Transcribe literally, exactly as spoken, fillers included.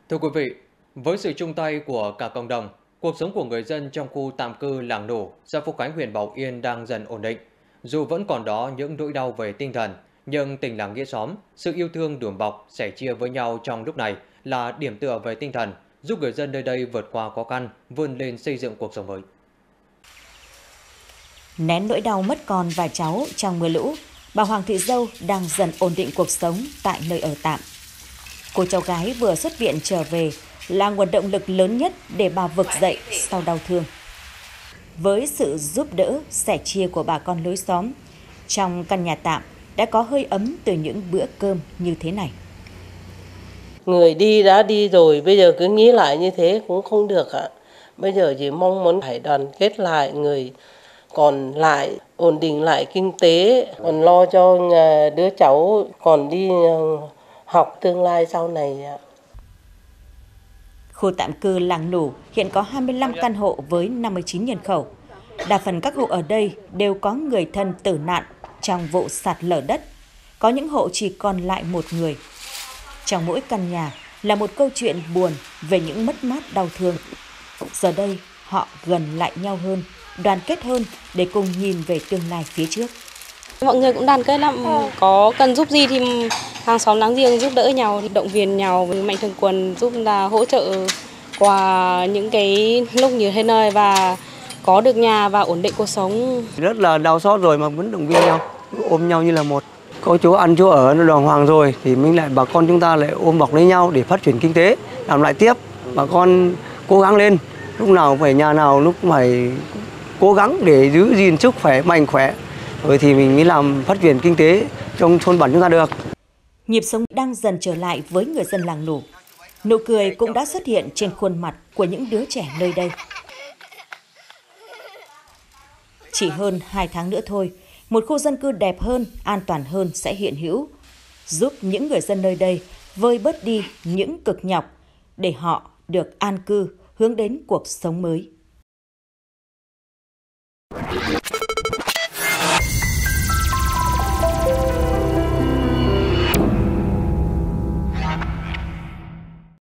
Thưa quý vị, với sự chung tay của cả cộng đồng, cuộc sống của người dân trong khu tạm cư Làng Nủ, xã Phúc Khánh, huyện Bảo Yên đang dần ổn định. Dù vẫn còn đó những nỗi đau về tinh thần, nhưng tình làng nghĩa xóm, sự yêu thương đùm bọc, sẻ chia với nhau trong lúc này là điểm tựa về tinh thần, giúp người dân nơi đây vượt qua khó khăn, vươn lên xây dựng cuộc sống mới. Nén nỗi đau mất con và cháu trong mưa lũ, bà Hoàng Thị Dâu đang dần ổn định cuộc sống tại nơi ở tạm. Cô cháu gái vừa xuất viện trở về là nguồn động lực lớn nhất để bà vực dậy sau đau thương. Với sự giúp đỡ, sẻ chia của bà con lối xóm, trong căn nhà tạm đã có hơi ấm từ những bữa cơm như thế này. Người đi đã đi rồi, bây giờ cứ nghĩ lại như thế cũng không được ạ. Bây giờ chỉ mong muốn phải đoàn kết lại, người còn lại, ổn định lại kinh tế, còn lo cho đứa cháu còn đi học tương lai sau này ạ. Khu tạm cư Làng Nủ hiện có hai mươi lăm căn hộ với năm mươi chín nhân khẩu. Đa phần các hộ ở đây đều có người thân tử nạn trong vụ sạt lở đất. Có những hộ chỉ còn lại một người. Trong mỗi căn nhà là một câu chuyện buồn về những mất mát đau thương. Giờ đây họ gần lại nhau hơn, đoàn kết hơn để cùng nhìn về tương lai phía trước. Mọi người cũng đoàn kết lắm, có cần giúp gì thì hàng xóm láng giềng giúp đỡ nhau, động viên nhau, mạnh thường quân giúp là hỗ trợ qua những cái lúc như thế này và có được nhà và ổn định cuộc sống. Rất là đau xót rồi mà vẫn động viên nhau, ôm nhau như là một. Có chỗ ăn chỗ ở nó đàng hoàng rồi thì mình lại bà con chúng ta lại ôm bọc lấy nhau để phát triển kinh tế, làm lại tiếp. Bà con cố gắng lên, lúc nào phải nhà nào lúc phải cố gắng để giữ gìn sức khỏe, mạnh khỏe. Rồi thì mình mới làm phát triển kinh tế trong thôn bản chúng ta được. Nhịp sống đang dần trở lại với người dân làng Nủ. Nụ cười cũng đã xuất hiện trên khuôn mặt của những đứa trẻ nơi đây. Chỉ hơn hai tháng nữa thôi, một khu dân cư đẹp hơn, an toàn hơn sẽ hiện hữu, giúp những người dân nơi đây vơi bớt đi những cực nhọc để họ được an cư, hướng đến cuộc sống mới.